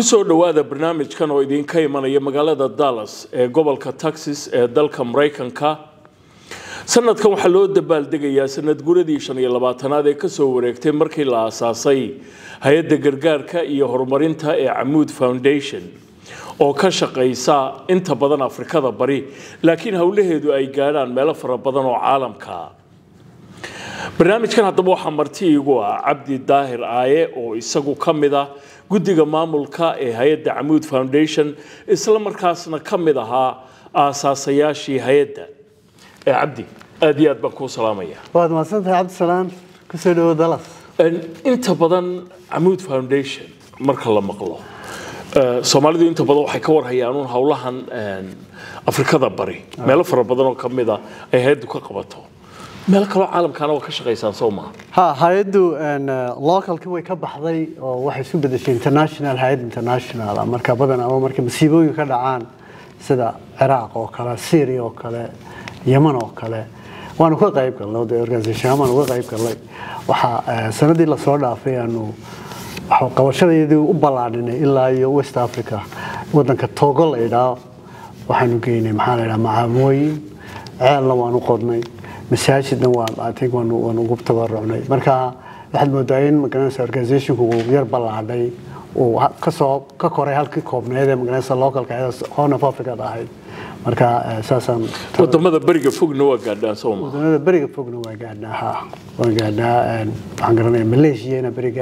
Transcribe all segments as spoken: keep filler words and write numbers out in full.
kusoo dhawaada barnaamijkan oo idin ka imanaya magaalada Dallas ee gobolka Texas ee dalka Mareykanka. sanadkan waxaa loo dabaaldegayaa sanad guuradii shan iyo labaatanaad ee ka soo wareegtay markii la aasaasay hay'adda gargaarka iyo horumarinta ee Amoud Foundation oo ka shaqeysa inta badan Afrikada bari laakiin hawlaheedu ay gaaraan meelo fara badan oo caalamka ah. barnaamijkan haddaba waxaa marti igu ah Cabdi Daahir Aaye oo isagu ka mid ah guddiga maamulka ee hay'adda Amoud Foundation isla markaasna ka mid ahaa aasaasayashii hay'adda. ee Cabdi aad iyo aad baan ku salaamayaa. waad mahadsantahay Cabdi Salaan ku soo dhawaad Dallas. inta badan Amoud Foundation marka la maqlo Soomaalidu inta badan waxay ka warhayaan un hawlahan Afrikada bari meelo fara badan oo ka mid ah ay hay'addu ka qabato. meel kale caalamkana waa ka shaqeeysan Soomaa. ha hay'addu localka way ka baxday oo waxay isu bedeshay international hay'ad international marka badan ama marka masiibooyin ka dhacaan sida Iraq oo kale, Syria oo kale, Yemen oo kale waanu ka qayb galnay oo organization ama uga qayb galnay waxa sanadii la soo dhaafay aanu waxa qabashadeedii u balaadhinay ilaa iyo West Africa wadanka Togo la yiraahdo waxaanu geynay maxaa la yiraahdaa macaamooyin ceelna waanu qodnay masaajidna waan aatay waanu waanu ugu tabarucnay marka waxaad moodaa in magaranaysa organization-ku yar balaadhay oo ka soo ka koray halkii koobneed ee magaranaysa localka ee Horn of Africa ahayd marka saasan wadamada bariga fogna waa gaadhaan Soomaa. wadamada bariga fogna waa gaadhaan ha waa gaadhaan waxaan garanayaa Malaysia ina bariga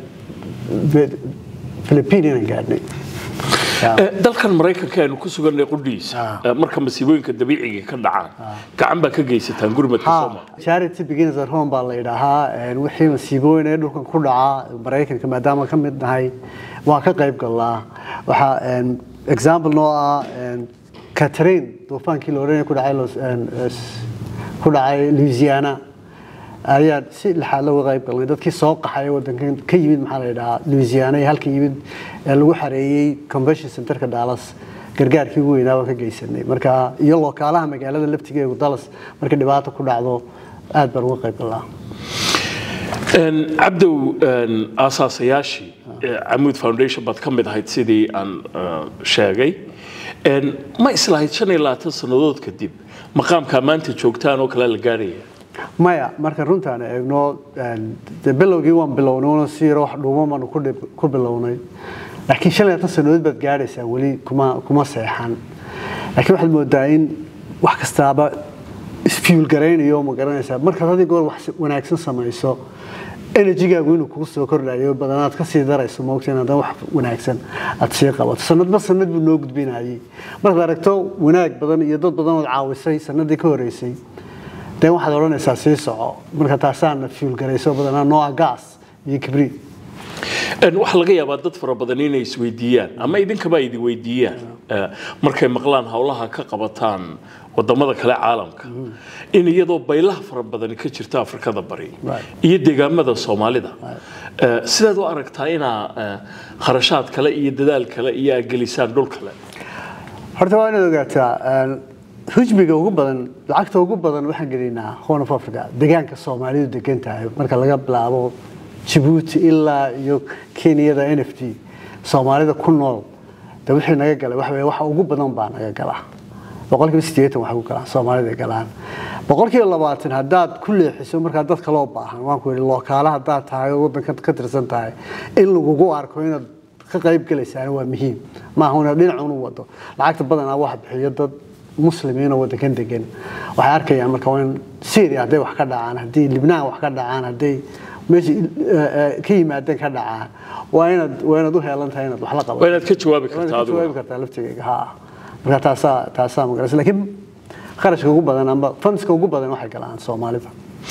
Philippines ina gaadhnay dalkan Mareykanka aynu ku suganay qudhiisa marka masiibooyinka dabiiciga ka dhacaan gacan ba ka geysataan gurmadka Soomaa. charity begins at home baa la yiraahdaa wixii masiibooyin ee dhulkan ku dhaca Mareykanka maadaama ka mid nahay waa ka qayb galnaa waxa example noo ah Catherine duufaankii la oranayay ku dhacay ku dhacay Louisiana ayaa si laxad loo qayb galnay dadkii soo qaxay wadankan ka yimid maxaa la yiraahdaa Louisiana ee halkii yimid ee lagu xareeyay convention centerka Dallas gargaarkii ugu weynaa waan ka geysanay marka iyo lokaalaha magaalada laftigeedu Dallas marka dhibaato ku dhacdo aad baan uga qayb galnaa. een Cabdi aasaasayashii Amoud Foundation bad ka mid ahayd sidii aan sheegay een ma islaahayd shan iyo labaatan sanadood kadib maqaamka maanta joogtaan oo kala la gaaraya maya marka runtaan eegno de bilowgii waan bilownay si wax dhuuman ku bilownay laakiin shan iyo labaatan sanadood baad gaaraysaa wali kuma kuma seexan laakiin waxaad moodaa in wax kastaaba isfuel gareynayo ma garanaysaa marka hadii goor wax wanaagsan samayso energy-gaagu inuu kugu soo kordhayo badanaad ka sii darayso moogteen haddana wax wanaagsan aad sii qabato sanadba sanad buu noo gudbinayay markaad aragto wanaag badan iyo dad badan oo caawisay sanadii ka horeysay dee waxaad oranaysaa sii soco marka taasaan fuel garayso badanaa nooca gas iyo kibri een waxa laga yaabaa dad fara badan inay isweydiiyaan ama idinkaba idin weydiiyaan markay maqlaan hawlaha ka qabataan wadamada kale caalamka in iyadoo baylaha fara badan ka jirta Afrikada bari iyo deegaamada Soomaalida sidaad u aragtaa ina kharashaad kale iyo dadaal kale iyo gelisaan dhul kale horta waa inaad ogaataa hujbiga ugu badan lacagta ugu badan waxaan gelinaa Horn of Africa deegaanka Soomaalidu degan tahay marka laga bilaabo Djibouti ilaa iyo Kenya N F T Soomaalida ku nool da wixii naga galay wax waxa ugu badan baa naga galaa boqolkiiba siddeetan waxa ugu galaa Soomaalida galaan boqolkiiba labaatan hadaad ku leexiso marka dadka loo baahan waan ku yiri lokaalaha hadaad tahay wadanka ka tirsan tahay in lagu arko inaad ka qayb galaysaa waa muhiim ma ahuna dhinac uu wado lacagta badan wax bixiyo dad muslimiin oo wadankan degan waxay arkayaan marka waan Syria haday wax ka dhacaan haday Lebanon wax ka dhacaan haday meesha ka yimaadeen ka dhacaan waa inaad waa inaad u heelantahay inaad wax la qabato waa inaad ka jawaabi kartaa adigu jawaabi kartaa laftigeega ha marka taasa taasa ma garanaysa laakiin qarashka ugu badan ama fundska ugu badan waxay galaan Soomaalida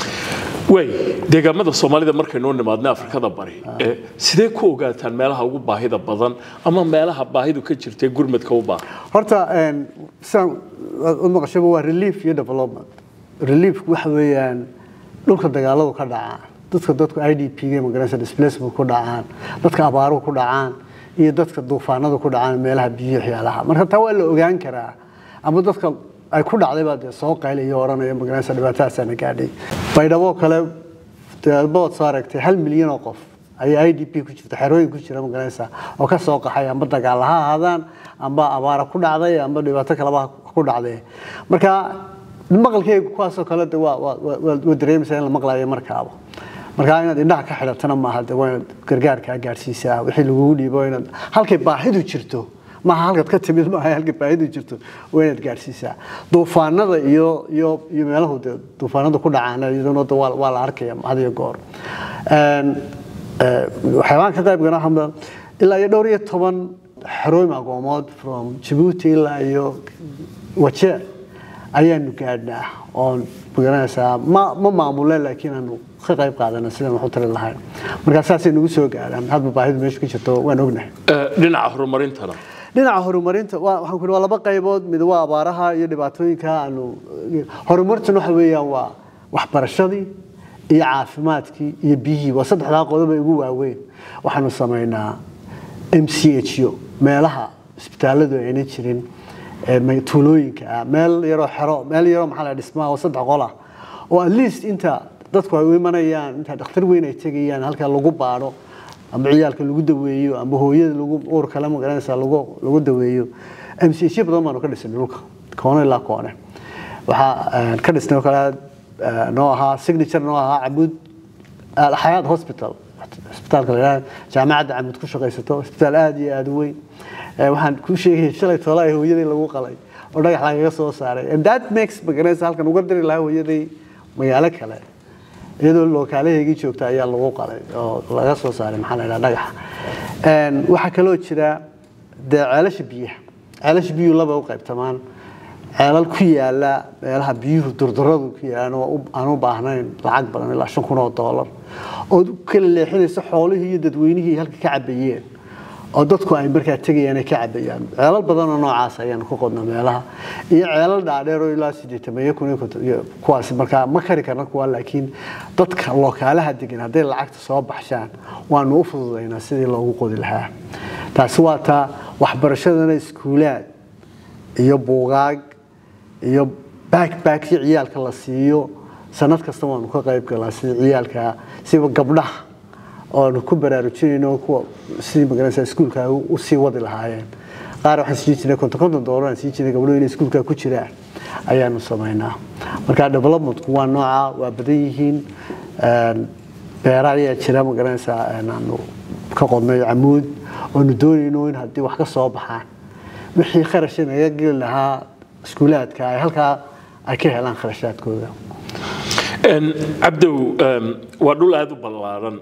way deegaamada Soomaalida markay noo nimaadna Afrikada bari ee sidee ku ogaataan meelaha ugu baahida badan ama meelaha baahidu ka jirtay gurmadka u baahan horta een san u maqashaba waa relief iyo development relief waxa weeyaan dhulka dagaaladu ka dhacaan dadka dadku I D P ga magaranaysa displacement ku dhacaan dadka abaaruhu ku dhacaan iyo dadka duufaanadu ku dhacaan meelaha biyo xiyalaha marka taa waa la ogaan karaa ama dadka ay ku dhacday baad soo qayliyo oranaya magaranaysa dhibaatadaas aan gaadhay baydhabo kale dalbood saaragtay hal milyan oo qof ay I D P ku jirta xerooyin ku jira magaranaysa oo ka soo qaxay amba dagaal ha ahaadaan amba abaara ku dhacday amba dhibaato kale ku dhacday marka maqalkeegu kuwaas oo kale waa waa dareemaysaa in la maqlayo markaaba marka inaad indhaha ka xidhatana ma aha waa gargaarka gaarsiisaa wixii lagu dhiibo inaad halkay baahidu jirto ma halka ka timid ma halka baahidu jirto waa inaad gaarsiisaa duufaanada iyo iyo iyo meelaha duufaanada ku dhacaan iyadoo waa la arkaya hadiyo goor een waxaan ka qayb galahay ilaa iyo dhowr iyo toban xarooyin aqoomood from Djibouti ilaa iyo Wajeer ayaanu gaadhnaa oo magaranaysaa ma ma maamuleen laakiin aanu ka qayb qaadanay sidaan wax u tiri lahayn marka saasay nagu soo gaaraan hadba baahidu meesha ka jirto waan ognahay dhinaca horumarintana dhinaca horumarinta waxaan ku leeyahay laba qaybood mid waa abaaraha iyo dhibaatooyinka aanu horumartuna waxa weeyaan waa waxbarashadii iyo caafimaadkii iyo biyihii waa saddexdaa qodob ee ugu waaweyn waxaanu sameynaa M C H yo meelaha isbitaaladu ayna jirin ee tuulooyinka meel yaro xero meel yaro maxaa la dhismaa oo saddex qol ah oo at least inta dadku ay u imanayaan inta dhakhtar weyn ay tagayaan halka lagu baaro ama ciyaalka lagu daweeyo ama hooyada lagu uur kala magaranaysa lagu lagu daweeyo M C H badan ma ka dhisay dhulka koona ilaa koona waxa ka dhisnay kala noo ahaa signature noo ahaa Abuud Al Hayat Hospital isbitaalka la jaamacadda Abuud ku shaqeysato isbitaal aad iyo aad u weyn waxaan ku sheegay shalay toolay hooyadii lagu qalay oo dhagax laga soo saaray and that makes magaranaysa halkan uga diri lahaa hooyadii magaalo kale iyadoo lookaaleeyay joogta ayaa lagu qalay oo laga soo saaray maxaa la dhagax een waxa kale oo jira ceelasha biyaha ceelasha biyo laba u qaybtamaan ceelal ku yaala meelaha biyuhu durduradu ku yaalaan oo aan u baahnayn lacag badan ilaa shan kun oo dollar oo kala leexinaysa xoolihii iyo dadweynihii halka ka cabayeen oo dadku ay markaa tagayaan ay ka cabayaan ceelal badan oo noocaas ayaan ku qodnaa meelaha iyo ceelal dhaadheer oo ilaa siddeetan kun kuwaas markaa ma kari karna kuwa laakiin dadka lookaalaha degan haday lacagta soo baxshaan waanu u fududeynaa sidii loogu qodi lahaa taasi waa taa waxbarashadana iskuulaad iyo buugaag iyo backpack ciyaalka la siiyo sanad kasta waanu ka qayb galaa sidii ciyaalka siba gabdhaha oo ku baraarujinayno kuwa si magaranaysa iskuulka u sii wadi lahaayeen qaar waxaan sii jirnay konton konton dollar aan sii jirnay gabdho inay iskuulka ku jiraan ayaanu sameynaa marka development-ku waa nooca waa badan yihiin een beeraha ayaa jira magaranaysa aanu ka qodnay Amuud oo nu doonayno in haddii wax ka soo baxaan wixii kharash inaga gelin lahaa iskuulaadka ay halkaa ay ka helaan kharashaadkooda cabdow waa dhul aad u ballaaran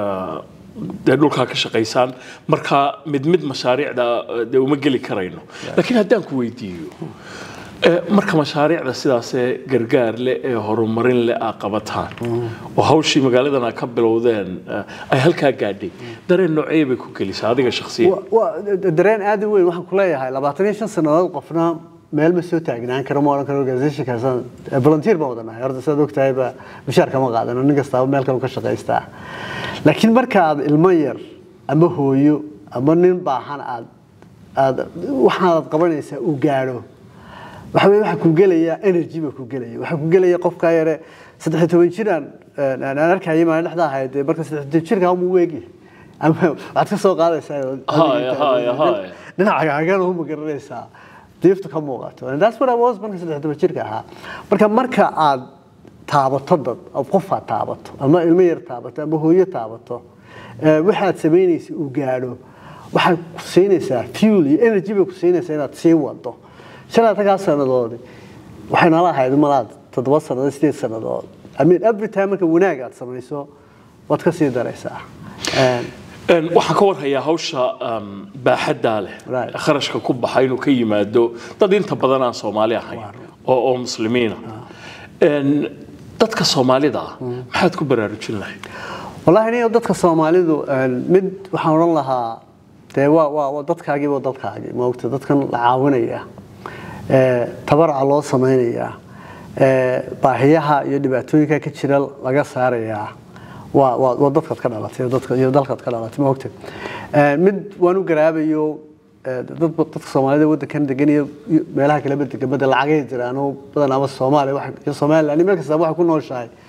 dee dhulkaa ka shaqaysaan marka mid mid mashaariicda dee uma geli karayno laakiin haddaan ku weydiiyo marka mashaariicda sidaasee gargaar leh ee horumarin leh aa qabataan oo hawshii magaaladan aa ka bilowdeen ay halkaa gaadhay dareen noocee bay ku gelisaa adiga shakhsiyan dareen aad u weyn waxaan ku leeyahay labaatan iyo shan sannadood qofna meel ma soo taagnaan karo ma oran karo organization kaas volunteer baa wadanahay horta saad ogtahay ba mushaar kama qaadano nin kasta meel kale ka shaqeystaa laakiin marka aad ilmo yar ama hooyo ama nin baahan aad aad waxaad qabanaysaa u gaaro waxa weey waxa ku galaya energy ba ku galaya waxa ku galaya qofka yare saddex iyo toban jiraan aan arkayay ma dhexda ahayd marka saddex iyo toban jirka uu weegi ama waad ka soo qaadaysaa hay hay hay dhinaca gaagan oo ma garanaysaa deeftu ka muuqato and that's what I was marka saddex iyo toban jirka ahaa marka marka aad taabato dad oo qof aad taabato ama ilmo yar taabato ama hooyo taabato waxaad sameynaysaa u gaaro waxa ku siinaysaa fuel iyo energy ba ku siinaysaa inaad sii wado shalay tagaa sanadood waxayna lahayd malaad toddoba sanadood sideed sanadood I mean every time marka wanaag aad samayso waad ka sii daraysaa een waxa ka warhaya hawsha baaxadda leh kharashka ku baxay inuu ka yimaado dad inta badan aan Soomaali ahayn oo oo muslimiin een dadka Soomaalida maxaad ku baraarujin lahayd wallahi inay dadka Soomaalidu mid waxaan oran lahaa de waa waa dadkaagii waa dadkaagii ma ogta dadkan la caawinaya ee tabarca loo sameeynaya ee baahiyaha iyo dhibaatooyinka ka jira laga saaraya waa waa dadka ka dhalatay dadka iyo dalka ka dhalatay ma ogta ee mid waanu garaabayo dad dadka Soomaalida wadankan degan iyo meelaha kala beddelka bedel lacag ay jiraan oo badan ama Soomaali wax Soomaaliland meel kasta wax ku nooshahay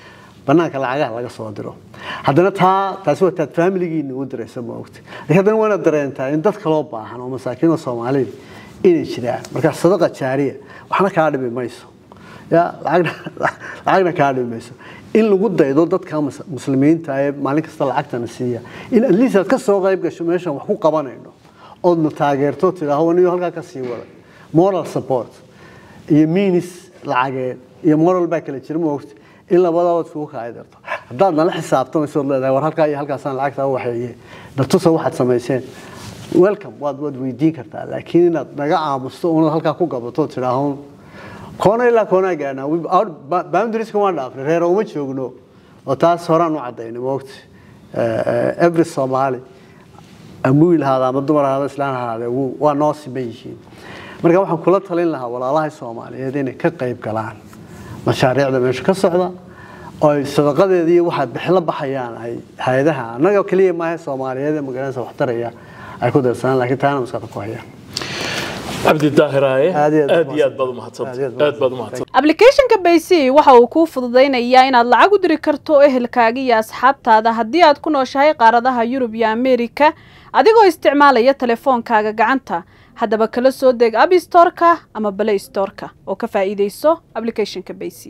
banaanka lacagaha laga soo diro haddana taa taasi waa taad familigiina u diraysa ma ogti laakiin haddana waana dareentaa in dadka loo baahan oo masaakiinta Soomaaliyeed inay jiraan marka sadaqa jaariya waxna ka dhibi mayso ya lacagna lacagna ka dhibi mayso in lagu daydo dadka muslimiinta ay maalin kasta lacagtana siiya in at least ka soo qayb gasho meeshan wax ku qabanayno oo taageerto tiraahdo aniga halka ka sii wada moral support iyo means lacageed iyo moral baa kala jira ma ogti in labadaba isku kaadirto haddii nala xisaabtamo soo leedahay war halka iyo halkaasaan lacagta waxay dadtusa waxaad sameeyeen welcome waad wad weydiin kartaa laakiin inaad naga aamusto oo halka ku gabato tiraahdo koona ila koona gaana boundaries kuma dhaafay reer uma joogno oo taas horaan u cadeynay ma ogti every Somali amuil hada ama dumar hada islaan hada waa noo simeeyeen marka waxaan kula talin lahaa walaalaha Soomaaliyeed inay ka qayb galaan mashaariicda meesha ka socda oo sadaqadeedii waxa bixla baxayaan ay hay'adaha anaga kaliya ma aha Soomaaliyeed magaalada wax taraya ay ku darsan laakiin taana maskaxda ku hayaan abdi daahiraaye aad iyo aad baad u mahadsantahay aad baad u mahadsantahay application-ka Paysi waxa uu ku fududeynayaa inaad lacag u diri karto ehelkaaga iyo asxaabtaada haddii aad ku nooshahay qaaradaha Yurub iyo Ameerika adigoo isticmaalaya telefoonkaaga gacanta haddaba kala soo deg App Store-ka ama Play Store-ka oo ka faa'iideyso application-ka Paysi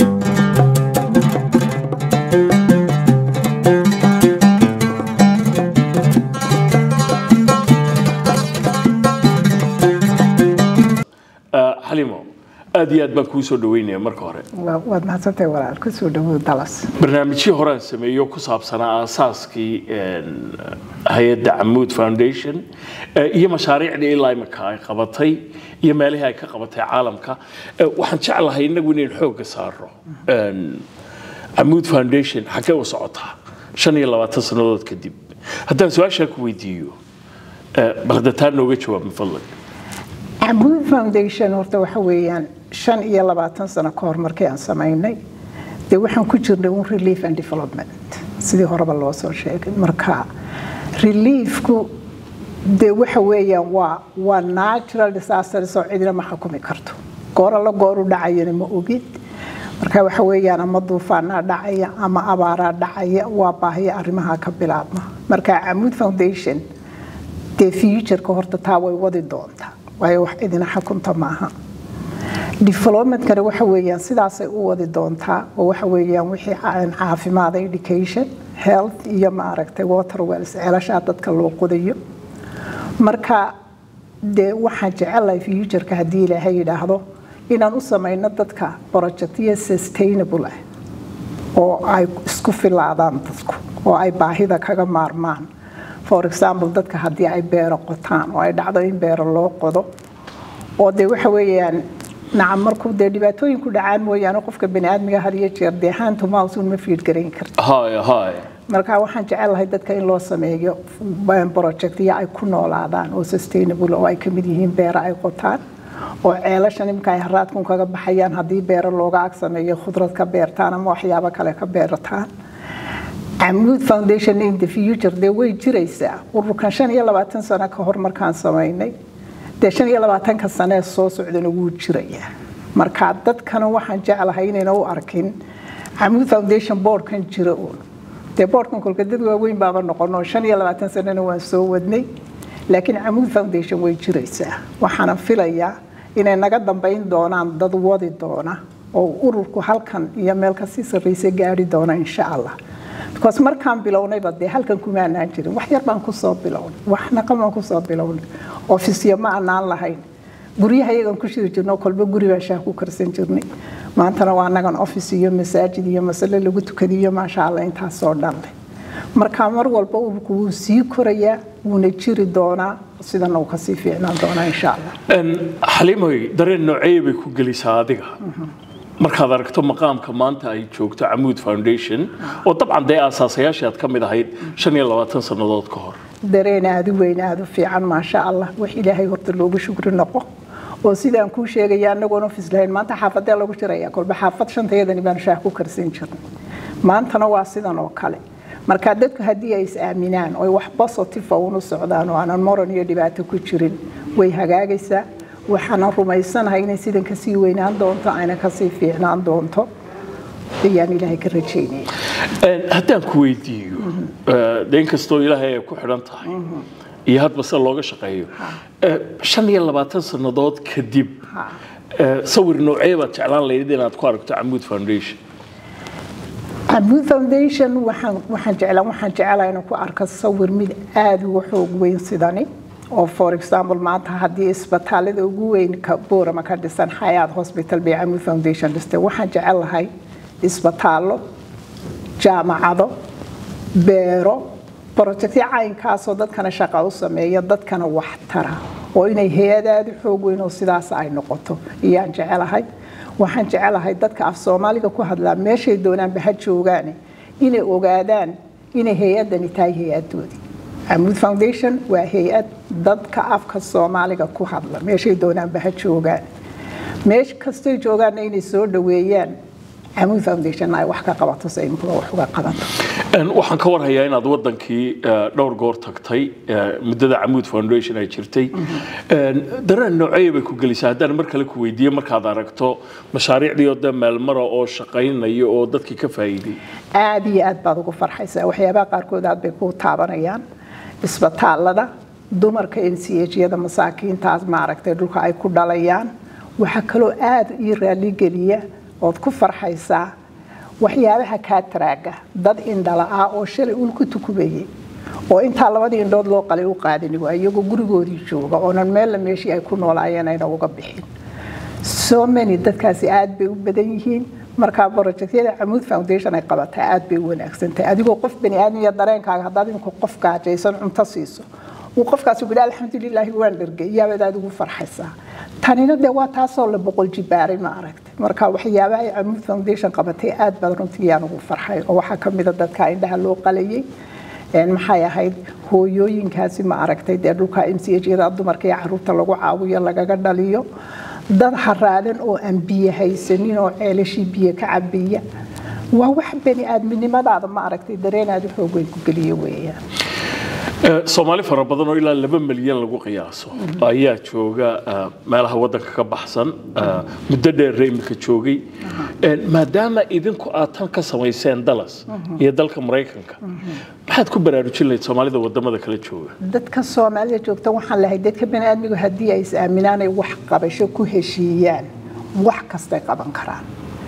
حليمو أدي أدبان كوسو دويني مركو هره واد محسنتي ولا كوسو دو دالاس برنامجي هوران سميو كساب سنة أساسكي هيئة عمود فاونديشن هي مشاريع اللي إلا مكاي قبطي هي مالها كقبطي عالمك وحنشعل هاي نقول الحوق صاروا عمود فاونديشن حكى وصعتها شن يلا وتصنعات كدب هذا سؤال شاك ويديو بغدتان نوجه من فضلك عمود فاونديشن horta waxa weeyaan shan iyo labaatan sano ka hor markii aan sameeynay de waxaan ku jirnay un relief and development sidii horeba loo soo sheegay marka reliefku de waxa weeyaan waa waa natural disaster soo cidina ma xukumi karto goor la goor u dhacayna ma ogid marka waxa weeyaan ama duufaana dhacaya ama abaara dhacaya waa baahiya arrimaha ka bilaabma marka Amud Foundation de future ka horta taa way wadi doontaa way wax idina xukunta maaha development kana waxa weeyaan sidaas ay u wadi doontaa oo waxa weeyaan wixii caafimaad education health iyo maaragtay water wells ceelasha dadka loo qodayo marka de waxa jecelahay future ka hadii ilaahay yiraahdo inaan u sameeyno dadka projectiyo sustainable ah oo ay isku filaadaan dadku oo ay baahida kaga maarmaan for example dadka hadii ay beero qotaan oo ay dhacdo in beero loo qodo oo de waxa weeyaan nacam markuu de dhibaatooyinku dhacaan mooyaan qofka bani'aadmiga hadiyo jeer deehaantu ma uusan ma fiid gareyn karto haay haay marka waxaan jecelahay dadka in loo sameeyo projectiyo ay ku noolaadaan oo sustainable oo ay ka mid yihiin beero ay qotaan oo ceelashan imka ay haraadku kaga baxayaan hadii beero looga ag sameeyo khudrad ka beertaan ama waxyaabo kale ka beertaan Amud Foundation in the future they way jiraysaa ururkan shan iyo labaatan sano ka hor markaan sameeynay de shan iyo labaatan ka sano soo socdana wuu jirayaa marka dadkana waxaan jecelahay inay u arkin Amud Foundation board kan jira oo de board kan kulka dad waaweyn baaba noqono shan iyo labaatan sano waan soo wadnay laakiin Amud Foundation way jiraysaa waxaan filayaa inay naga dambeyn doonaan dad wadi doona oo ururku halkan iyo meel ka sii sarreeyay gaari doona insha Allah because markaan bilownay bad halkan kuma aanan jirin wax yar baan ku soo bilownay waxna qaban ku soo bilownay office ma aanan lahayn guriyaha iyagan ku shiri jirno kolba guri baa shaah ku karsan jirnay maantana waa nagan office iyo masaajid iyo mas'ala lagu tukadiyo ma sha Allah intaas soo dhanlay marka mar walba uu ku sii koraya wuuna jiri doona sidana uu ka sii fiicnaan doona insha Allah ان حليموي dareen noocay bay ku galisaa adiga markaad aragto maqaamka maanta ay joogto Amud Foundation oo dabcan day asaasayaashaad kamid ahayd shan iyo labaatan sanadood ka hor dareen aad u weyn aad u fiican ma sha Allah wax ilaahay horta loogu shukri noqo oo sidaan ku sheegay anagoon office lahayn maanta xaafadda lagu jiraya kolba xaafad shanteedani baan shaah ku karsan jirnay maantana waa sidan oo kale marka dadku hadii ay is aaminaan oo wax positive ah u socdaan oo aan moran iyo dhibaato ku jirin way hagaagaysaa waxaan rumaysanahay inay sidan ka sii weynaan doonto ayna ka sii fiicnaan doonto ayaan ilaahay ka rajaynaya. haddaan ku weydiiyo deen kastoo ilaahay ay ku xidhan tahay iyo hadba se looga shaqeeyo shan iyo labaatan sannadood kadib sawir noocee baad jeclaan lahayd inaad ku aragto Camuud Foundation? Camuud Foundation waxaan waxaan jeclaan waxaan jeclaa inaan ku arko sawir mid aad uga xoog weyn sidani oo for example maanta haddii isbitaalada ugu weyn ka Boorama ka dhisan Hayat Hospital bay Camuud Foundation dhistay waxaan jecelahay isbitaallo jaamacado beero projectyo caynkaasoo dadkana shaqo u sameeya dadkana wax tara oo inay hay'adaad xoog weyn oo sidaas ay noqoto ayaan jecelahay waxaan jecelahay dadka af Soomaaliga ku hadla meeshay doonaan baxa joogaan inay ogaadaan inay hay'adani tahay hay'adoodii Camuud Foundation waa hay'ad dadka afka Soomaaliga ku hadla meeshay doonaan baxa joogaan meesh kastoo joogaan inay soo dhaweeyaan Camuud Foundation ay wax ka qabato sayimku wax uga qabato waxaan ka warhayaa inaad wadankii dhowr goor tagtay muddada Camuud Foundation ay jirtay dareen noocee bay ku gelisay haddaan mar kale ku weydiiyo markaad aragto mashaariicdii oo meel mara oo shaqaynaya oo dadkii ka faa'iiday aad iyo aad baad ugu farxaysaa waxyaabaha qaarkood aad bay ku taabanayaan isbitaalada dumarka N C H-yada masaakiintaas ma aragtay dhulka ay ku dhalayaan waxa kaloo aad ii raali geliya oo ku farxaysaa waxyaabaha ka taraaga dad indhala ah oo shalay ul ku tukubayay oo inta labadii indhood loo qalay u qaadin waa iyagu gurigoodii jooga oo nan meel la meeshii ay ku noolaayeen ayna uga bixin so many dadkaasi aad bay u badan yihiin marka projectyada Camuud Foundation ay qabatay aad bay u wanaagsan tahay adigoo qof bani aadam iyo dareenkaaga haddaad inku qof gaajaysan cunto siiso uu qofkaas ugu alxamdulillaah waan dhargay yaa aad ugu farxaysaa tanina de waa taasoo la boqol jibaaray ma aragtay marka waxyaabaha ay Camuud Foundation qabatay aad bad runtii aan ugu farxay oo waxa kamid ah dadka indhaha loo qalayay een maxay ahayd hooyooyinkaasi ma aragtay de dhulka M C H-yada dumarka iyo carruurta lagu caawiyo lagaga dhaliyo dad haraadan oo aan biyo haysanin oo ceelashii biyo ka cabiya waa wax bani aadminimadaada ma aragtay dareenaad xoog weyn ku geliyo weeyaan Soomaali fara badan oo ilaa laba milyan lagu qiyaaso ayaa jooga meelaha wadanka ka baxsan muddo dheer imika joogay maadaama idinku aad tan ka samayseen Dallas iyo dalka Mareykanka maxaad ku baraarujin lahayd Soomaalida wadamada kala jooga dadka Soomaalida joogta waxaan lahayd dadka bani aadmigu hadii ay is aaminaan ay wax qabasho ku heshiiyaan wax kasta qaban karaan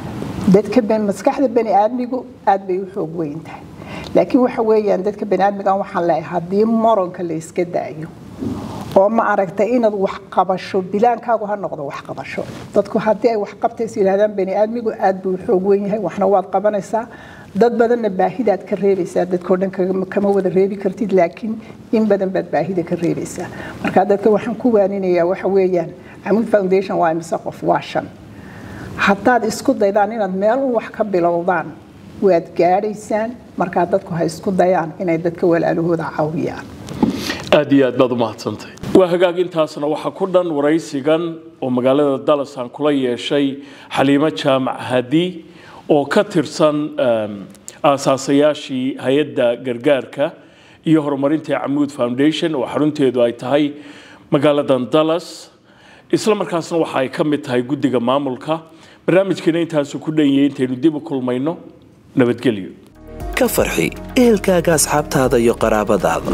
dadka bani maskaxda bani aadmigu aad bay u xoog weyn tahay laakiin waxa weeyaan dadka banaadmiga waxaan leeyahay hadii moronka la iska daayo oo ma aragtay inaad wax qabasho bilaankaagu ha noqdo wax qabasho dadku hadii ay wax qabtaysi ilaadan banaadmigu aad buu xoog weyn yahay waxna waad qabanaysaa dad badanna baahidaad ka reebaysaa dadkoo dhan kama wada reebi kartid laakiin in badan baad baahida ka reebaysaa marka dadka waxaan ku waaninayaa waxa weeyaan Camuud Foundation waa imisa qof waa shan haddaad isku daydaan inaad meel wax ka bilowdaan waad gaadhaysaan marka dadku hay isku dayaan inay dadka walaalahooda caawiyaan aad iyo aad baad u mahadsantahay waa hagaagintaasna waxa ku dhan waraysigan oo magaalada Dallas aan kula yeeshay Xaliimo Jaamac Hadi oo ka tirsan aasaasayashii hay'adda gargaarka iyo horumarinta Camuud Foundation oo xarunteedu ay tahay magaalada Dallas isla markaasna waxa ay ka mid tahay guddiga maamulka barnaamijkeena intaas ku dhanyeeyay intaynu dib u kulmayno nabadgelyo ka farxi ehelkaaga asxaabtaada iyo qaraabadaada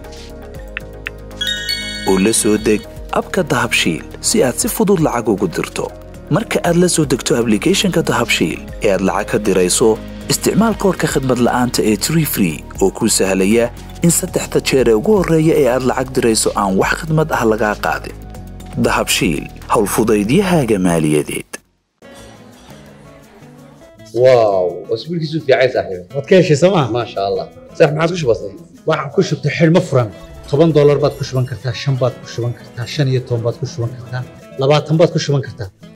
oo la soo deg abka Dahabshiil si aad si fudud lacag ugu dirto marka aad la soo degto application-ka Dahabshiil ee aad lacag ka dirayso isticmaal koodka khidmad la'aanta ee Tree Free oo kuu sahlaya in saddexda jeer ee ugu horreeya ee aad lacag dirayso aan wax khidmad ah laga qaadin Dahabshiil hawl fudaydiyahaaga maaliyadeed واو اسبوع كيسو في عايز صاحبي waad ka heshay sooma ما شاء الله صح ما عاد كش بسيط waxaan ku shubtay xilmo furan toban dollar baad ku shuban kartaa shan baad ku shuban kartaa shan iyo toban baad ku shuban kartaa labaatan baad ku shuban kartaa